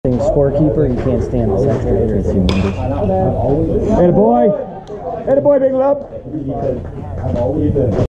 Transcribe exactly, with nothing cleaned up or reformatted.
Scorekeeper, you can't stand this excavator. It's humongous. Hey, boy. Hey, boy, big love.